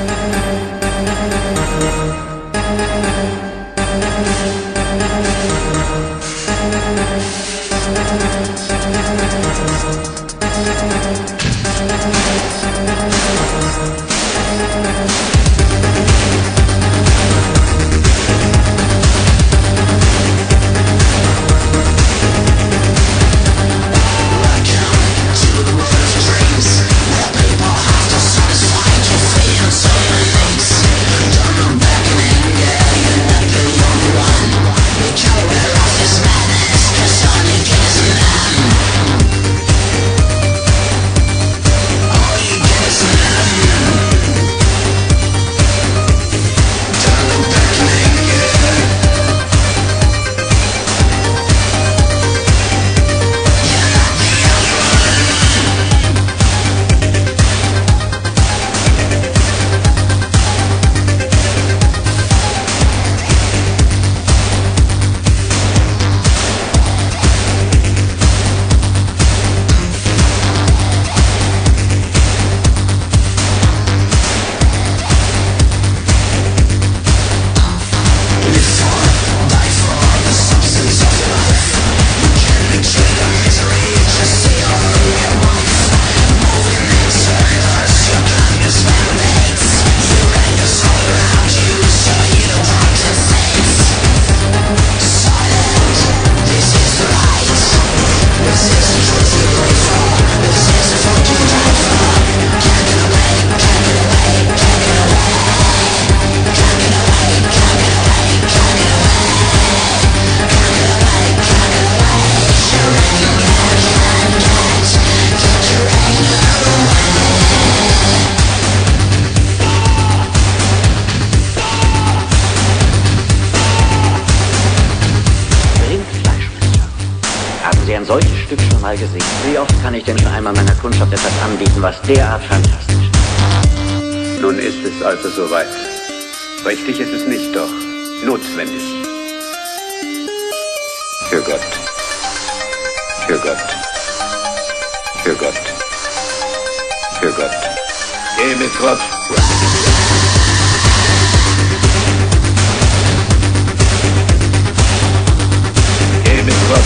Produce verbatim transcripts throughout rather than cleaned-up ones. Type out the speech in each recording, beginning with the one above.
Ein solches Stück schon mal gesehen. Wie oft kann ich denn schon einmal meiner Kundschaft etwas anbieten, was derart fantastisch ist? Nun ist es also soweit. Richtig ist es nicht, doch notwendig. Für Gott. Für Gott. Für Gott. Für Gott. Geh mit Gott. Geh mit Gott.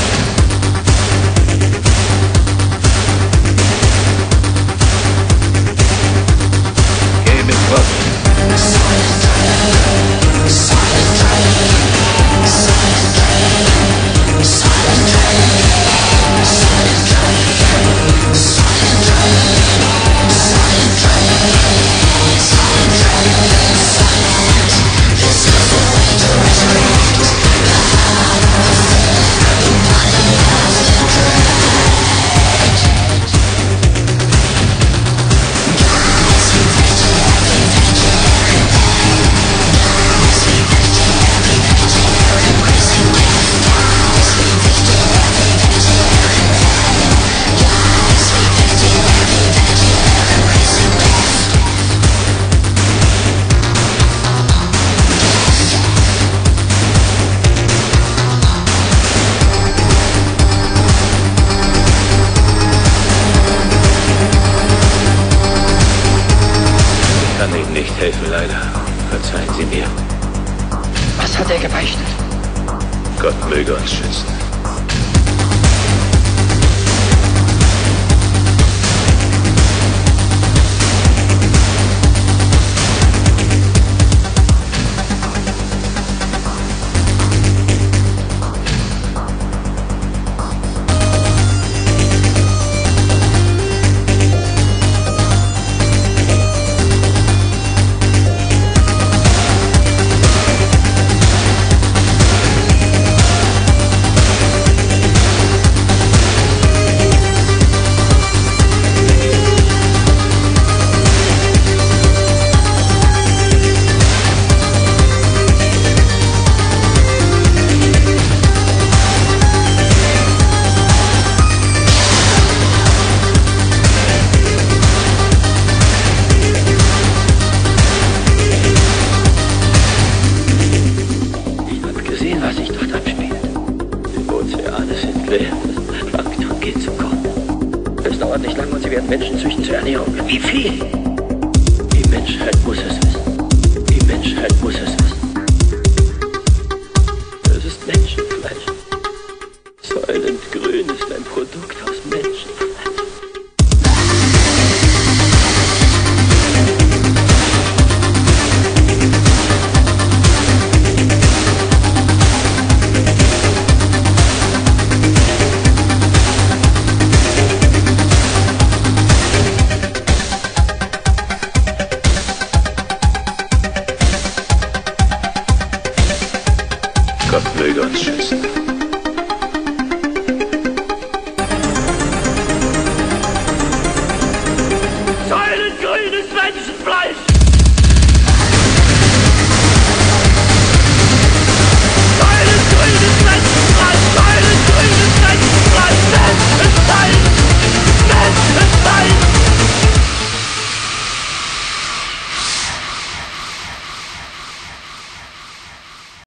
Ich kann Ihnen nicht helfen, leider. Verzeihen Sie mir. Was hat er gebeichtet? Gott möge uns schützen. Gott möge uns schützen.